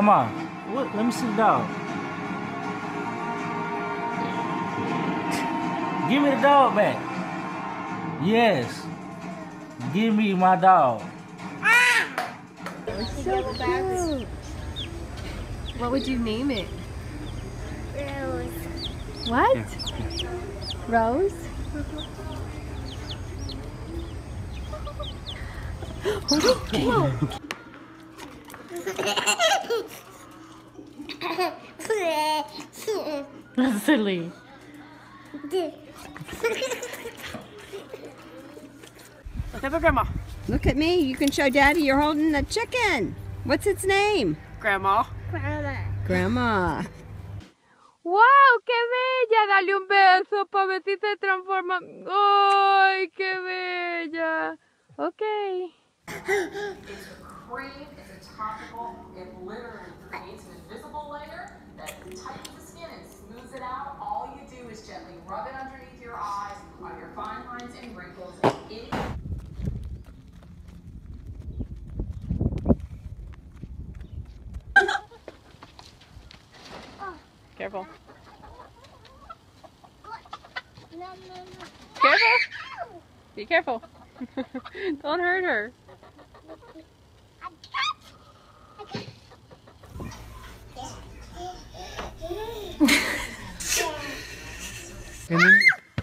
Mama, what? Let me see the dog. Give me the dog back. Yes. Give me my dog. So cute. What would you name it? Rose. What? Yeah. Rose? That's silly. Look at the grandma. Look at me. You can show Daddy you're holding a chicken. What's its name? Grandma. Grandma. Grandma. ¡Wow! ¡Qué bella! Dale un beso para ver si se transforma. ¡Ay, qué bella! Okay. It's a cream, it's a topical, it literally creates an invisible layer that tightens the skin and smooths it out. All you do is gently rub it underneath your eyes, on your fine lines and wrinkles. Careful. No, no, no. Careful. Be careful. Don't hurt her. And then,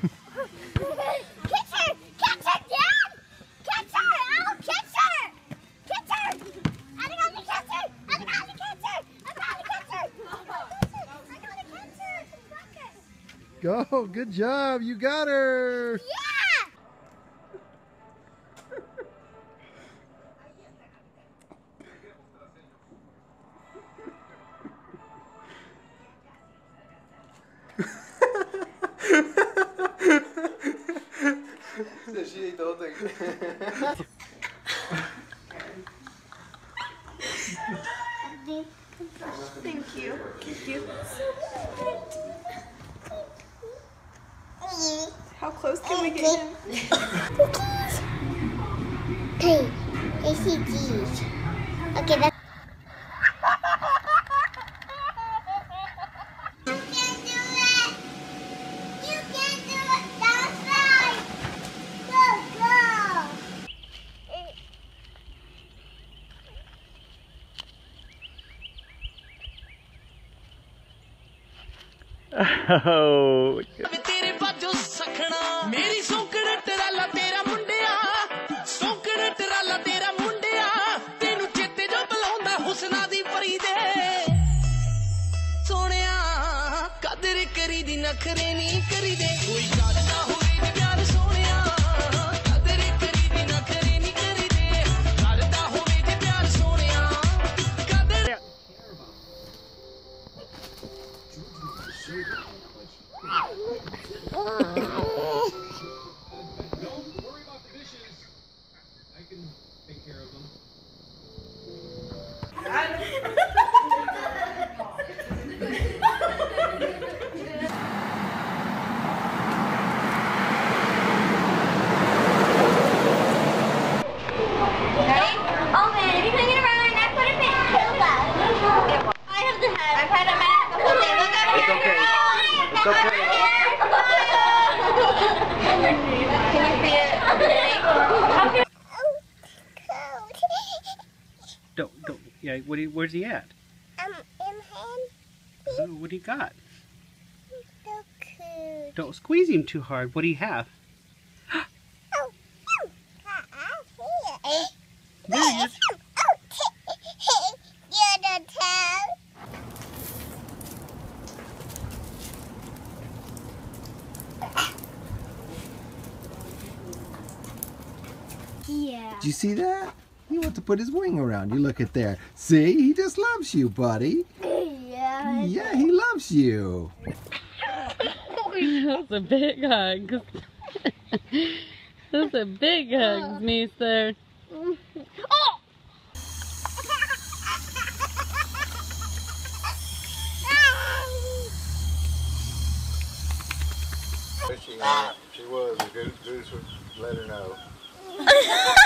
Catch her! Catch her, Dad! Catch her! Oh, catch her! Catch her! I got to catch her! I got to catch her! I got to catch her! I got to catch her! Go, good job. You got her. Yeah! She ate the whole thing. Thank you. Thank you. How close can we get him? Hey, ACGs. Okay, that's... You can do it! You can do it! That's right! Go, go! oh. तेरे बाजो सखना मेरी सौंकड़ टराला तेरा मुंडिया सौंकड़ टराला तेरा मुंडिया तेनू चेते जो बुलाਉਂਦਾ ਹੁਸਨਾ ਦੀ ਪਰੀ ਦੇ ਸੋਹਣਿਆ ਕਦਰ ਕਰੀ ਦੀ ਨਖਰੇ ਨਹੀਂ ਕਰੀ ਦੇ ਕੋਈ ਕਰਦਾ ਹੋਵੇ ਨੀ ਪਿਆਰ ਸੋਹਣਿਆ ਕਦਰ ਕਰੀ ਦੀ ਨਖਰੇ ਨਹੀਂ ਕਰੀ ਦੇ ਕਰਦਾ ਹੋਵੇ ਨੀ ਪਿਆਰ ਸੋਹਣਿਆ ਕਦਰ Oh man, if you bring it around and I put it in, kill that. I have the head. I've had a minute. Okay, look up here. okay. It's okay. Can you see it? Don't. Yeah. Where's he at? In hand. What do you got? So cute. Don't squeeze him too hard. What do you have? There he is. You're the tail. Yeah. Did you see that? He wants to put his wing around you. Look at there. See? He just loves you, buddy. Yeah. Yeah, he loves you. That's a big hug. That's a big hug, niece there. Oh! She was. The goose would let her know.